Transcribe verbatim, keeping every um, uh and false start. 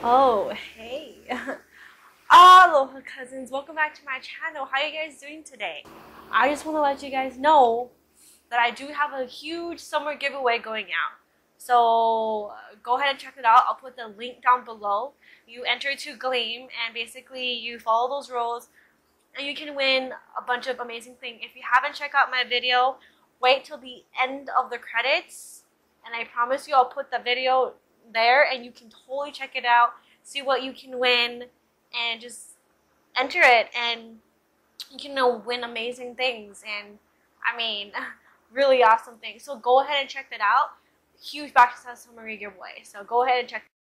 Oh, hey. Aloha cousins, welcome back to my channel. How are you guys doing today? I just want to let you guys know that I do have a huge summer giveaway going out. So uh, go ahead and check it out. I'll put the link down below. You enter to Gleam and basically you follow those rules and you can win a bunch of amazing things. If you haven't checked out my video, wait till the end of the credits and I promise you I'll put the video there and you can totally check it out, see what you can win, and just enter it and you can uh, win amazing things and I mean really awesome things. So go ahead and check that out. Huge back to summer giveaway. So go ahead and check